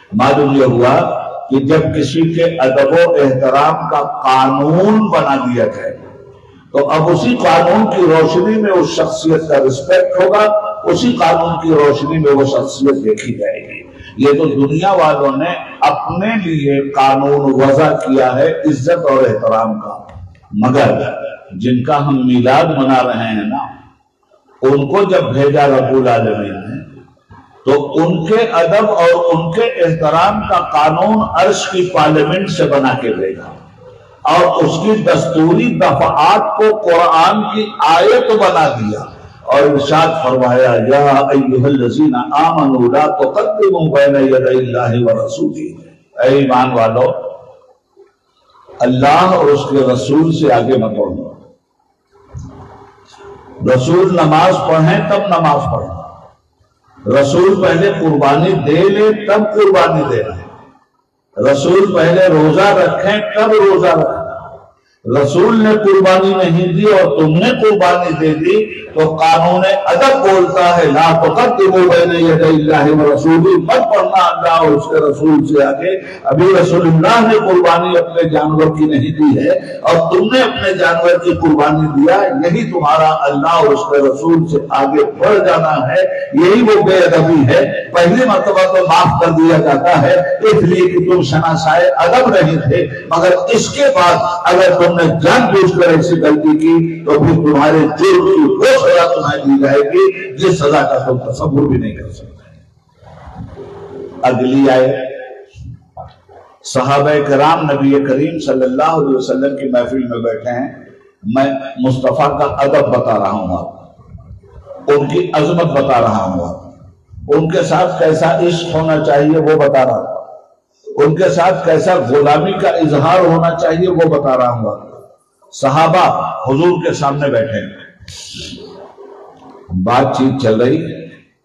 معلوم یہ ہوا کہ جب کسی کے ادب و احترام کا قانون بنا دیا جائے تو اب اسی قانون کی روشنی میں اس شخصیت کا رسپیکٹ ہوگا، اسی قانون کی روشنی میں وہ شخصیت دیکھی جائے گی۔ یہ تو دنیا والوں نے اپنے لیے قانون وضع کیا ہے عزت اور احترام کا، مگر جن کا ہم میلاد منا رہے ہیں نا، ان کو جب بھیجا رب العالمین نے تو ان کے ادب اور ان کے احترام کا قانون عرش کی پارلیمنٹ سے بنا کے بھیجا اور اس کی دستوری دفعات کو قرآن کی آیت بنا دیا اور ارشاد فرمایا یا ایھا الذین آمنوا لا تقدموا بین یدی اللہ ورسولہ، اے ایمان والو اللہ اور اس کے رسول سے آگے مت بڑھو۔ رسول نماز پڑھیں تب نماز پڑھیں، رسول پہلے قربانی دے لے تب قربانی دے لیں، رسول پہلے روزہ رکھیں تب روزہ رکھیں۔ رسول نے قربانی نہیں دی اور تم نے قربانی دے دی تو قانون ادب بولتا ہے لا تقدموا بین یدی اللہ ورسولہ، مت پڑھنا اللہ اور اس کے رسول سے آگے۔ ابھی رسول اللہ نے قربانی اپنے جانور کی نہیں دی ہے اور تم نے اپنے جانور کی قربانی دیا، یہی تمہارا اللہ اور اس کے رسول سے آگے بڑھ جانا ہے، یہی وہ بے ادبی ہے۔ پہلی مرتبہ تو معاف کر دیا جاتا ہے اس لیے کہ تم شناسائے ادب نہیں تھے، مگر اس کے بعد اگر تم نے جان بوجھ کر ایسی غلطی کی تو پھر تمہارے جرم کی وہ سزا تمہیں دی جائے گی جس سزا کا تم تصور بھی نہیں کر سکتے۔ اگلی آیت، صحابہ کرام نبی کریم صلی اللہ علیہ وسلم کی محفل میں بیٹھے ہیں، میں مصطفیٰ کا ادب بتا رہا ہوں، ان کی عظمت بتا رہا ہوں، ان کے ساتھ کیسا عشق ہونا چاہیے وہ بتا رہا ہوں، ان کے ساتھ کیسا غلامی کا اظہار ہونا چاہیے وہ بتا رہا ہوں۔ صحابہ حضور کے سامنے بیٹھے ہیں، بات چیت چل رہی ہے،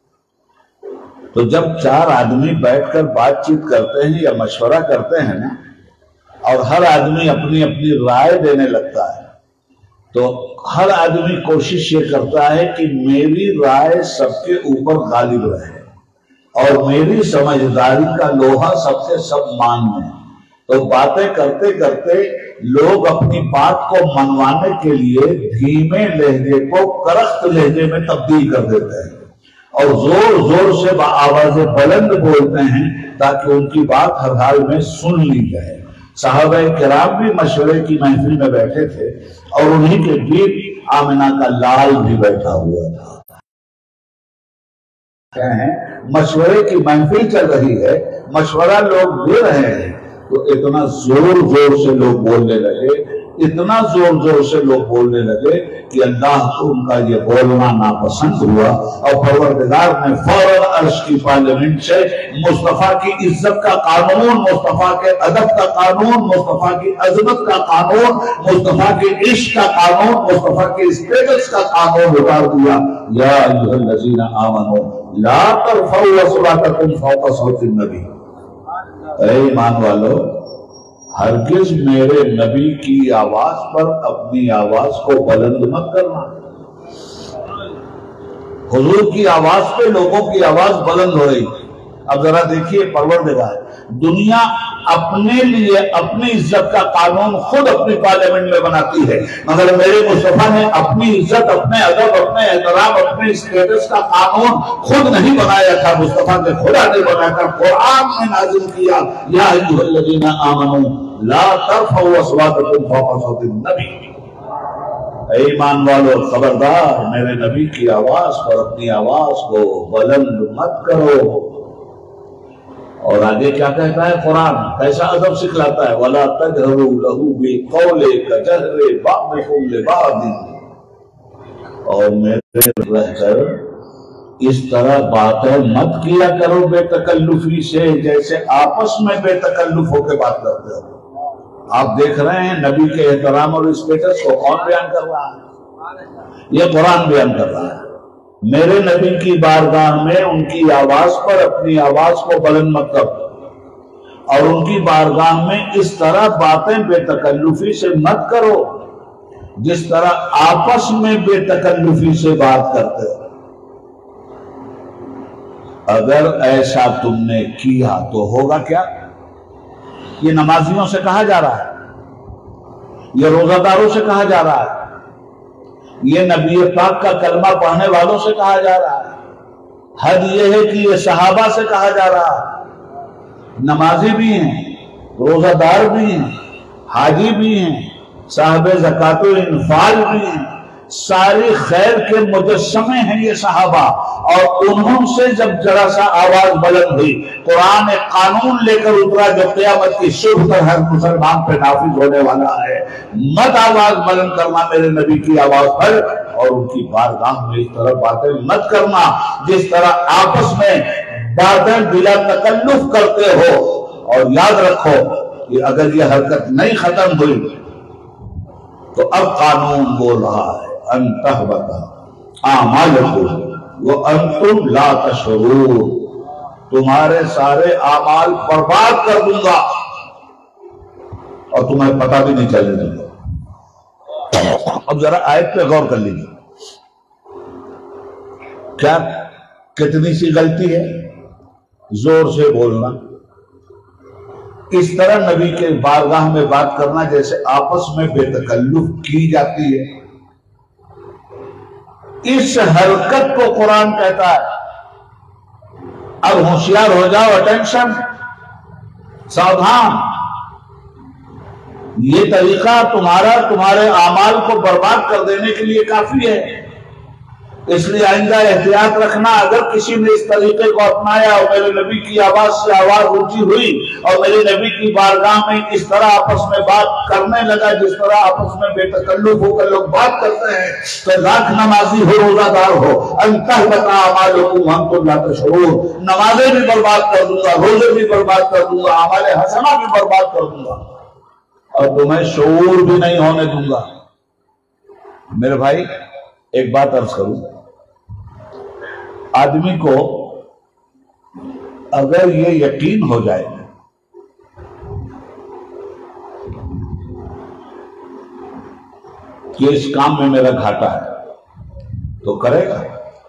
تو جب چار آدمی بیٹھ کر بات چیت کرتے ہیں یا مشورہ کرتے ہیں نا، اور ہر آدمی اپنی اپنی رائے دینے لگتا ہے تو ہر آدمی کوشش یہ کرتا ہے کہ میری رائے سب کے اوپر غالب رہے اور میری سمجھداری کا لوہا سب سے سب مان لیں۔ تو باتیں کرتے کرتے لوگ اپنی بات کو منوانے کے لیے دھیمے لہجے کو کرخت لہجے میں تبدیل کر دیتے ہیں اور زور زور سے آواز بلند بولتے ہیں تاکہ ان کی بات ہر حال میں سن لی جائے۔ صحابہ کرام بھی مشورے کی محفل میں بیٹھے تھے اور انہی کے بیچ آمنہ کا لال بھی بیٹھا ہوا تھا۔ مشورے کی محفل چل رہی ہے، مشورہ لوگ دے رہے ہیں تو اتنا زور زور سے لوگ بولنے لگے، اتنا زور زور سے لوگ بولنے لگے کہ اللہ کو ان کا یہ بولنا ناپسند ہوا اور پروردگار نے فوراً عرش کی پارلیمنٹ سے مصطفیٰ کی عزت کا قانون، مصطفیٰ کے ادب کا قانون، مصطفیٰ کی عظمت کا قانون، مصطفیٰ کے عشق کا قانون، مصطفیٰ کے اسٹیٹس کا قانون اتار دیا۔ یا ایھا الذین آمنوا لا ترفعوا اصواتکم فوق صوت النبی، اے ایمان والو ہرگز میرے نبی کی آواز پر اپنی آواز کو بلند مت کرنا۔ حضور کی آواز پہ لوگوں کی آواز بلند ہو رہی۔ اب ذرا دیکھیے پروردگار دنیا اپنے لیے اپنی عزت کا قانون خود اپنی پارلیمنٹ میں بناتی ہے، مگر میرے مصطفیٰ نے اپنی عزت، اپنے ادب، اپنے احترام، اپنے اسٹیٹس کا قانون خود نہیں بنایا تھا، مصطفیٰ کے خدا نے بنایا تھا۔ قرآن میں نازل کیا یا ایھا الذین آمنوا لا ترفعوا اصواتکم فوق صوت النبی، اے ایمان والو خبردار میرے نبی کی آواز پر اپنی آواز کو بلند مت کرو۔ اور آگے کیا کہتا ہے قرآن، کیسا ادب سکھلاتا ہے، وَلَا تَجْهَرُوا لَهُ بِالْقَوْلِ كَجَهْرِ بَعْضِكُمْ لِبَعْضٍ، اور میرے رہ کر اس طرح باتیں مت کیا کرو بے تکلفی سے جیسے آپس میں بے تکلف ہو کے بات کرتے ہو۔ آپ دیکھ رہے ہیں نبی کے احترام اور اسٹیٹس کو کون بیان کر رہا ہے؟ یہ قرآن بیان کر رہا ہے۔ میرے نبی کی بارگاہ میں ان کی آواز پر اپنی آواز کو بلند مت کرو اور ان کی بارگاہ میں اس طرح باتیں بے تکلفی سے مت کرو جس طرح آپس میں بے تکلفی سے بات کرتے ہو۔ اگر ایسا تم نے کیا تو ہوگا کیا؟ یہ نمازیوں سے کہا جا رہا ہے، یہ روزہ داروں سے کہا جا رہا ہے، یہ نبی پاک کا کلمہ پڑھنے والوں سے کہا جا رہا ہے۔ حد یہ ہے کہ یہ صحابہ سے کہا جا رہا ہے، نمازی بھی ہیں، روزہ دار بھی ہیں، حاجی بھی ہیں، صاحب زکوٰۃ و انفال بھی ہیں، ساری خیر کے مجسمے ہیں یہ صحابہ، اور انہوں سے جب ذرا سا آواز بلند ہوئی، قرآن ایک قانون لے کر اترا جو قیامت کی صبح تک ہر مسلمان پہ نافذ ہونے والا ہے، مت آواز بلند کرنا میرے نبی کی آواز پر، اور ان کی بارگاہ میں اس طرح باتیں مت کرنا جس طرح آپس میں باتیں بلا تکلف کرتے ہو۔ اور یاد رکھو کہ اگر یہ حرکت نہیں ختم ہوئی تو اب قانون بول رہا ہے ان تحبط اعمالکم وانتم لا تشعرون، تمہارے سارے اعمال برباد کر دوں گا اور تمہیں پتہ بھی نہیں چلنے دوں گا۔ اب ذرا آیت پہ غور کر لیجیے، کیا کتنی سی غلطی ہے زور سے بولنا، اس طرح نبی کے بارگاہ میں بات کرنا جیسے آپس میں بے تکلف کی جاتی ہے۔ اس حرکت کو قرآن کہتا ہے اب ہوشیار ہو جاؤ، اٹینشن، ساودھان، یہ طریقہ تمہارے اعمال کو برباد کر دینے کے لیے کافی ہے، اس لیے آئندہ احتیاط رکھنا۔ اگر کسی نے اس طریقے کو اپنایا اور میرے نبی کی آواز سے آواز اونچی ہوئی اور میرے نبی کی بارگاہ میں اس طرح آپس میں بات کرنے لگا جس طرح آپس میں بے تکلف ہو کر لوگ بات کرتے ہیں، تو لاکھ نمازی ہو، روزہ دار ہو، ان تحبط اعمالکم وانتم لا تشعرون، نمازیں بھی برباد کر دوں گا، روزے بھی برباد کر دوں گا، اعمال حسنہ بھی برباد کر دوں گا، اور تمہیں شعور بھی نہیں ہونے دوں گا۔ میرے بھائی ایک بات عرض کروں، آدمی کو اگر یہ یقین ہو جائے کہ اس کام میں میرا گھاٹا ہے تو کرے گا۔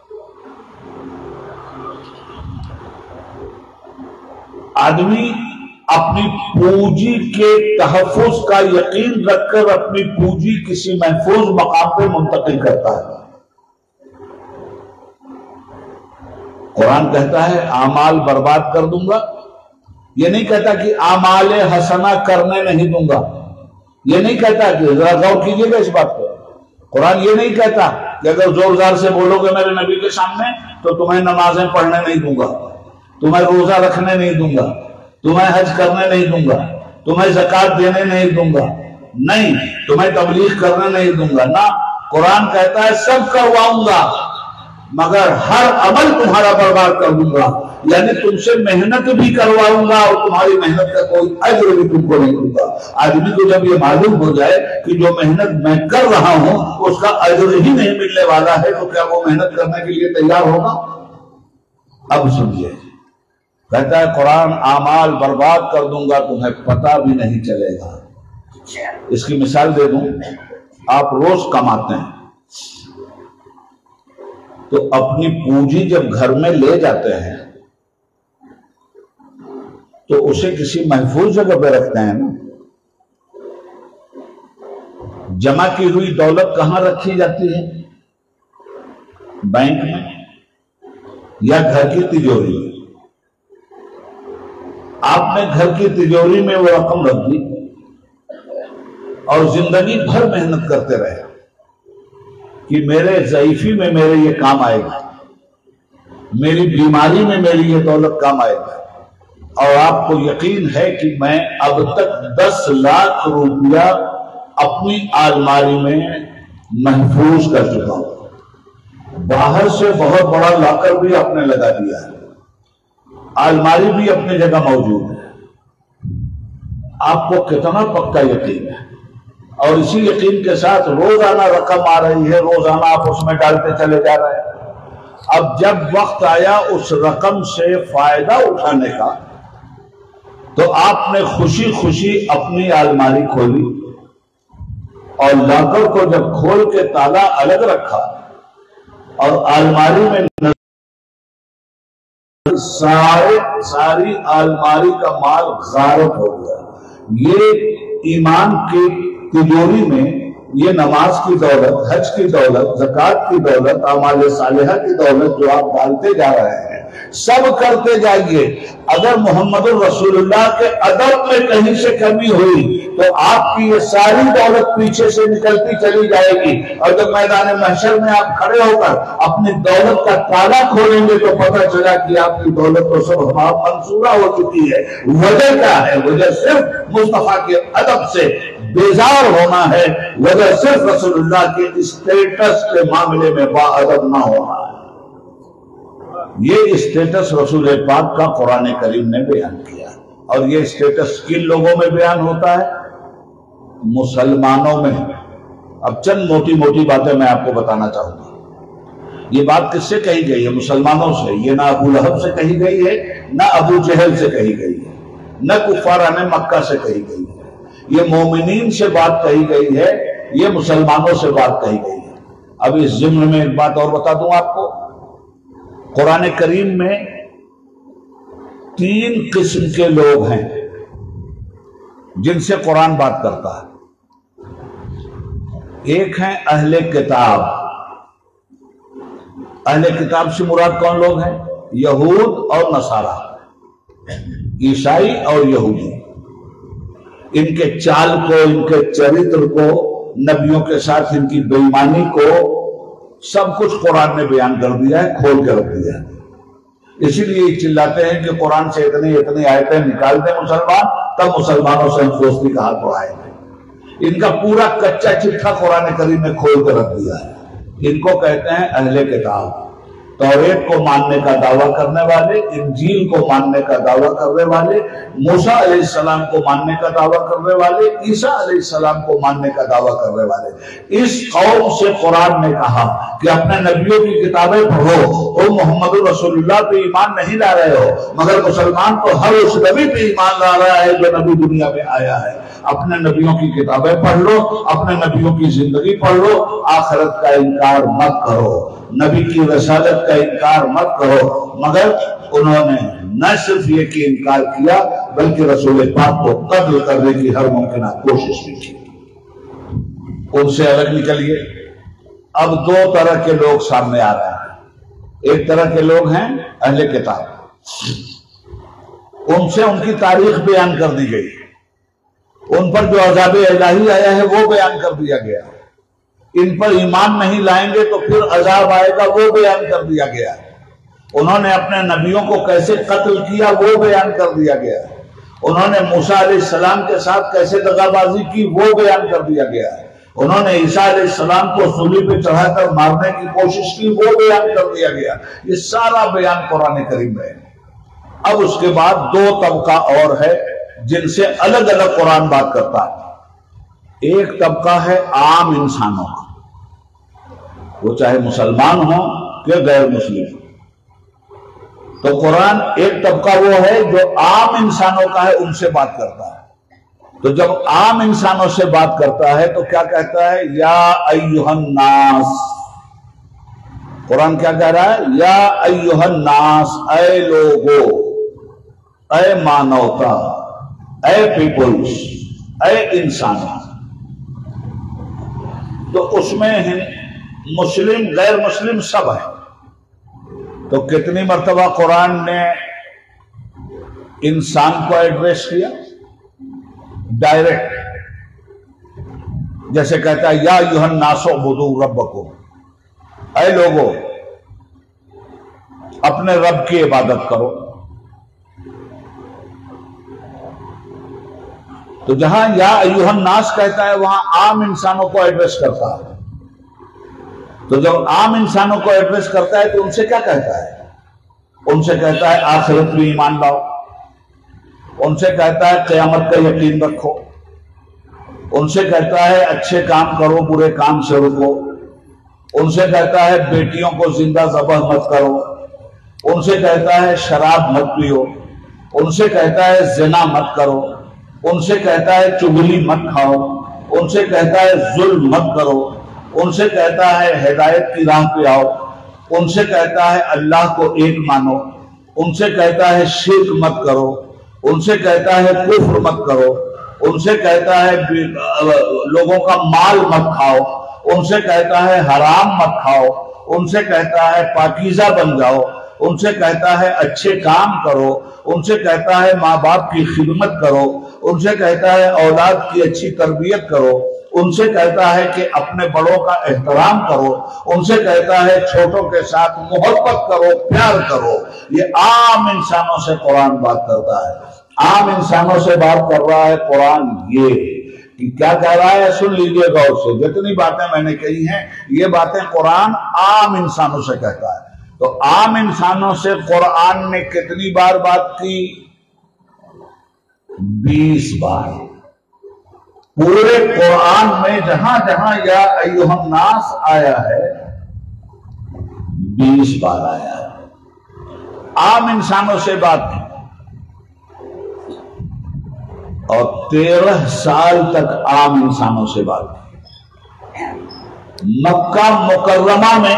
آدمی اپنی پونجی کے تحفظ کا یقین رکھ کر اپنی پونجی کسی محفوظ مقام پہ منتقل کرتا ہے۔ قرآن کہتا ہے اعمال برباد کر دوں گا، یہ نہیں کہتا کہ اعمال حسنہ کرنے نہیں دوں گا، یہ نہیں کہتا کہ، ذرا غور کیجئے گا اس بات کو، قرآن یہ نہیں کہتا کہ اگر زور زار سے بولو گے میرے نبی کے سامنے تو تمہیں نمازیں پڑھنے نہیں دوں گا، تمہیں روزہ رکھنے نہیں دوں گا، تمہیں حج کرنے نہیں دوں گا، تمہیں زکوٰۃ دینے نہیں دوں گا، نہیں، تمہیں تبلیغ کرنے نہیں دوں گا، نہ، قرآن کہتا ہے سب کرواؤں گا مگر ہر عمل تمہارا برباد کر دوں گا، یعنی تم سے محنت بھی کرواؤں گا اور تمہاری محنت کا کوئی اجر بھی تم کو نہیں دوں گا۔ آدمی کو جب یہ معلوم ہو جائے کہ جو محنت میں کر رہا ہوں اس کا اجر ہی نہیں ملنے والا ہے تو کیا وہ محنت کرنے کے لیے تیار ہوگا؟ اب سمجھے، کہتا ہے قرآن اعمال برباد کر دوں گا، تمہیں پتہ بھی نہیں چلے گا۔ اس کی مثال دے دوں، آپ روز کماتے ہیں تو اپنی پونجی جب گھر میں لے جاتے ہیں تو اسے کسی محفوظ جگہ پہ رکھتے ہیں نا۔ جمع کی ہوئی دولت کہاں رکھی جاتی ہے؟ بینک میں یا گھر کی تجوری میں؟ آپ نے گھر کی تجوری میں وہ رقم رکھ دی اور زندگی بھر محنت کرتے رہے کہ میرے ضعیفی میں میرے یہ کام آئے گا، میری بیماری میں میری یہ دولت کام آئے گا، اور آپ کو یقین ہے کہ میں اب تک 10 لاکھ روپیہ اپنی الماری میں محفوظ کر چکا ہوں، باہر سے بہت بڑا لاکر بھی آپ نے لگا دیا ہے، الماری بھی اپنی جگہ موجود ہے، آپ کو کتنا پکا یقین ہے، اور اسی یقین کے ساتھ روزانہ رقم آ رہی ہے، روزانہ آپ اس میں ڈالتے چلے جا رہے ہیں۔ اب جب وقت آیا اس رقم سے فائدہ اٹھانے کا تو آپ نے خوشی خوشی اپنی الماری کھولی اور لاکر کو جب کھول کے تالا الگ رکھا اور الماری میں ساری الماری کا مال غارت ہو گیا. یہ ایمان کی تجوری میں یہ نماز کی دولت، حج کی دولت، زکوٰۃ کی دولت، اعمال صالحہ کی دولت جو آپ ڈالتے جا رہے ہیں، سب کرتے جائیے. اگر محمد الرسول اللہ کے ادب میں کہیں سے کمی ہوئی تو آپ کی یہ ساری دولت پیچھے سے نکلتی چلی جائے گی، اور جب میدان محشر میں آپ کھڑے ہو کر اپنی دولت کا تالا کھولیں گے تو پتہ چلا کہ آپ کی دولت تو سب منصورہ ہو چکی ہے. وجہ کیا ہے؟ وجہ صرف مصطفیٰ کے ادب سے بیزار ہونا ہے. وجہ صرف رسول اللہ کے اسٹیٹس کے معاملے میں با ادب نہ ہونا ہے. یہ اسٹیٹس رسول پاک کا قرآن کریم نے بیان کیا، اور یہ اسٹیٹس کن لوگوں میں بیان ہوتا ہے؟ مسلمانوں میں. اب چند موٹی موٹی باتیں میں آپ کو بتانا چاہوں گا. یہ بات کس سے کہی گئی ہے؟ مسلمانوں سے. یہ نہ ابو لہب سے کہی گئی ہے، نہ ابو جہل سے کہی گئی ہے، نہ کفاران مکہ سے کہی گئی ہے. یہ مومنین سے بات کہی گئی ہے، یہ مسلمانوں سے بات کہی گئی ہے. اب اس ضمن میں ایک بات اور بتا دوں آپ کو. قرآن کریم میں 3 قسم کے لوگ ہیں جن سے قرآن بات کرتا ہے. ایک ہیں اہل کتاب. اہل کتاب سے مراد کون لوگ ہیں؟ یہود اور نصارہ، عیسائی اور یہودی. ان کے چال کو، ان کے چرتر کو، نبیوں کے ساتھ ان کی بے ایمانی کو سب کچھ قرآن نے بیان کر دیا ہے، کھول کے رکھ دیا ہے. اسی لیے چلاتے ہیں کہ قرآن سے اتنی آیتیں نکال دیں مسلمان، تب مسلمانوں سے ہم دوستی کا ہاتھ بڑھائیں گے. ان کا پورا کچا چٹھا قرآن کریم نے کھول کے رکھ دیا ہے. ان کو کہتے ہیں اہل کتاب. توریت کو ماننے کا دعویٰ کرنے والے، انجیل کو ماننے کا دعویٰ کرنے والے، موسیٰ علیہ السلام کو ماننے کا دعویٰ کرنے والے، عیسیٰ علیہ السلام کو ماننے کا دعویٰ کرنے والے. اس قوم سے قرآن نے کہا کہ اپنے نبیوں کی کتابیں پڑھو. تم محمد الرسول اللہ پہ ایمان نہیں لا رہے ہو، مگر مسلمان تو ہر اس نبی پہ ایمان لا رہا ہے جو نبی دنیا میں آیا ہے. اپنے نبیوں کی کتابیں پڑھ لو، اپنے نبیوں کی زندگی پڑھ لو. آخرت کا انکار مت کرو، نبی کی رسالت کا انکار مت کرو. مگر انہوں نے نہ صرف یہ کہ انکار کیا، بلکہ رسول پاک کو قتل کرنے کی ہر ممکنہ کوشش بھی کی. ان سے الگ نکلیے. اب 2 طرح کے لوگ سامنے آ رہے ہیں. ایک طرح کے لوگ ہیں اہل کتاب. ان سے ان کی تاریخ بیان کر دی گئی، ان پر جو عذاب الہی آیا ہے وہ بیان کر دیا گیا. ان پر ایمان نہیں لائیں گے تو پھر عذاب آئے گا وہ بیان کر دیا گیا. انہوں نے اپنے نبیوں کو کیسے قتل کیا وہ بیان کر دیا گیا. انہوں نے موسیٰ علیہ السلام کے ساتھ کیسے دغا بازی کی وہ بیان کر دیا گیا. انہوں نے عیسیٰ علیہ السلام کو صلیب پہ چڑھا کر مارنے کی کوشش کی وہ بیان کر دیا گیا. یہ سارا بیان قرآن کریم میں ہے. اب اس کے بعد 2 طبقہ اور ہے جن سے الگ الگ قرآن بات کرتا ہے. ایک طبقہ ہے عام انسانوں کا، وہ چاہے مسلمان ہوں کہ غیر مسلم. تو قرآن ایک طبقہ وہ ہے جو عام انسانوں کا ہے، ان سے بات کرتا ہے. تو جب عام انسانوں سے بات کرتا ہے تو کیا کہتا ہے؟ یا ایھا الناس. قرآن کیا کہہ رہا ہے؟ یا ایھا الناس، اے لوگو، اے مانوتا، اے پیپلز، اے انسان. تو اس میں مسلم غیر مسلم سب ہے. تو کتنی مرتبہ قرآن نے انسان کو ایڈریس کیا؟ ڈائریکٹ. جیسے کہتا ہے یا ایھا الناس اعبدوا ربکم، اے لوگو اپنے رب کی عبادت کرو. تو جہاں یا ایھا الناس کہتا ہے وہاں عام انسانوں کو ایڈریس کرتا ہے. تو جب عام انسانوں کو ایڈریس کرتا ہے تو ان سے کیا کہتا ہے؟ ان سے کہتا ہے آخرت میں ایمان لاؤ. ان سے کہتا ہے قیامت کا یقین رکھو. ان سے کہتا ہے اچھے کام کرو، برے کام سے رکو. ان سے کہتا ہے بیٹیوں کو زندہ ذبح مت کرو. ان سے کہتا ہے شراب مت پیو. ان سے کہتا ہے زنا مت کرو. ان سے کہتا ہے چغلی مت کھاؤ. ان سے کہتا ہے ظلم مت کرو. ان سے کہتا ہے ہدایت کی راہ پہ آؤ. ان سے کہتا ہے اللہ کو ایک مانو. ان سے کہتا ہے شرک مت کرو، ان سے کہتا ہے کفر مت کرو، ان سے کہتا ہے لوگوں کا مال مت کھاؤ، ان سے کہتا ہے حرام مت کھاؤ، ان سے کہتا ہے پاکیزہ بن جاؤ، ان سے کہتا ہے اچھے کام کرو، ان سے کہتا ہے ماں باپ کی خدمت کرو، ان سے کہتا ہے اولاد کی اچھی تربیت کرو، ان سے کہتا ہے کہ اپنے بڑوں کا احترام کرو، ان سے کہتا ہے چھوٹوں کے ساتھ محبت کرو، پیار کرو۔ یہ عام انسانوں سے قرآن بات کرتا ہے، عام انسانوں سے بات کر رہا ہے قرآن۔ یہ کہ کیا کہہ رہا ہے سن لیجئے غور سے، جتنی باتیں میں نے کہی ہیں یہ باتیں قرآن عام انسانوں سے کہتا ہے۔ تو عام انسانوں سے قرآن نے کتنی بار بات کی؟ 20 بار۔ پورے قرآن میں جہاں جہاں یا ایھا الناس آیا ہے 20 بار آیا ہے، عام انسانوں سے بات کی۔ اور 13 سال تک عام انسانوں سے بات کی۔ مکہ مکرمہ میں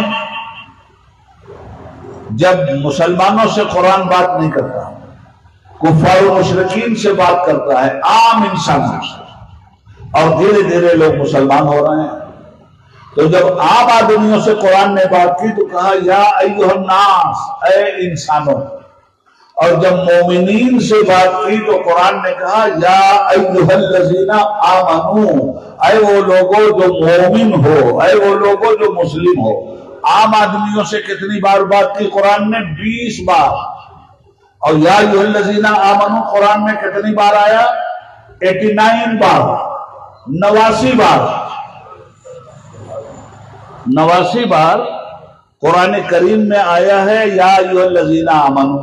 جب مسلمانوں سے قرآن بات نہیں کرتا، کفار و مشرکین سے بات کرتا ہے، عام انسانوں سے، اور دھیرے دھیرے لوگ مسلمان ہو رہے ہیں۔ تو جب عام آدمیوں سے قرآن نے بات کی تو کہا یا ایھا الناس، اے انسانوں۔ اور جب مومنین سے بات کی تو قرآن نے کہا یا ایھا الذین آمنو، اے وہ لوگوں جو مومن ہو، اے وہ لوگوں جو مسلم ہو۔ عام آدمیوں سے کتنی بار بات کی قرآن نے؟ 20 بار۔ اور یا ایھا الذین آمنو قرآن میں کتنی بار آیا؟ 89 بار، 89 بار۔ 89 بار قرآن کریم میں آیا ہے یا ایھا الذین آمنو۔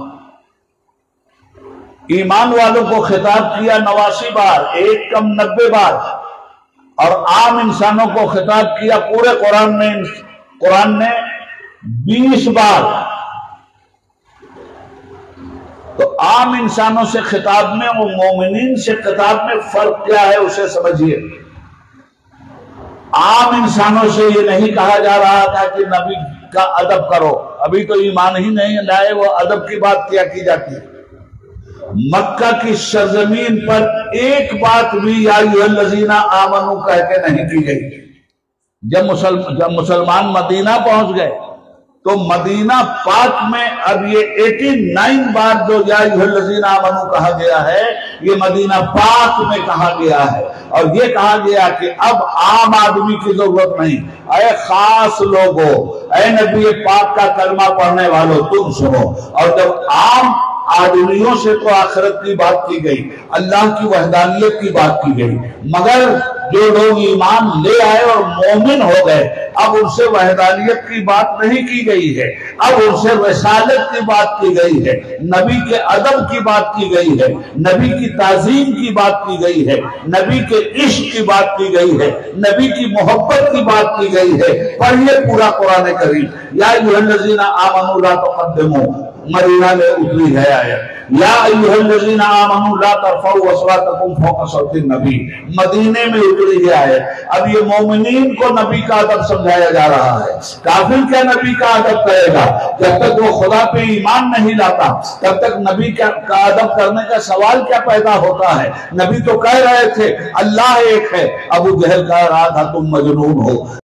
ایمان والوں کو خطاب کیا 89 بار، ایک کم 90 بار۔ اور عام انسانوں کو خطاب کیا پورے قرآن نے 20 بار۔ تو عام انسانوں سے خطاب میں اور مومنین سے خطاب میں فرق کیا ہے اسے سمجھیے۔ عام انسانوں سے یہ نہیں کہا جا رہا تھا کہ نبی کا ادب کرو، ابھی تو ایمان ہی نہیں لائے، وہ ادب کی بات کیا کی جاتی ہے۔ مکہ کی سرزمین پر ایک بات بھی یا ایھا الذین آمنو کہہ کے نہیں کی گئی۔ جب مسلمان مدینہ پہنچ گئے تو مدینہ پاک میں اب یہ 89 بار جو یا ایھا الذین آمنو کہا گیا ہے، یہ مدینہ پاک میں کہا گیا ہے۔ اور یہ کہا گیا کہ اب عام آدمی کی ضرورت نہیں، اے خاص لوگوں، اے نبی پاک کا کلمہ پڑھنے والوں تم سنو۔ اور جب عام آدمیوں سے تو آخرت کی بات کی گئی، اللہ کی وحدانیت کی بات کی گئی، مگر جو لوگ ایمان لے آئے اور مومن ہو گئے اب ان سے وحدانیت کی بات نہیں کی گئی ہے، اب ان سے رسالت کی بات کی گئی ہے، نبی کے ادب کی بات کی گئی ہے، نبی کی تعظیم کی بات کی گئی ہے، نبی کے عشق کی بات کی گئی ہے، نبی کی محبت کی بات کی گئی ہے۔ پڑھیے پورا قرآن کریم، یا ایھا الذین آمنوا لا تقدموا، مدینہ میں اتری ہے آیت، یا ایھا الذین آمنوا لا ترفعوا اصواتکم فوق صوت النبی، مدینے میں اتری ہے آیت۔ اب یہ مومنین کو نبی کا ادب سمجھایا جا رہا ہے۔ کافر کیا نبی کا ادب کرے گا؟ جب تک وہ خدا پہ ایمان نہیں لاتا تب تک نبی کا ادب کرنے کا سوال کیا پیدا ہوتا ہے؟ نبی تو کہہ رہے تھے اللہ ایک ہے، ابو جہل کہہ رہا تھا تم مجنون ہو۔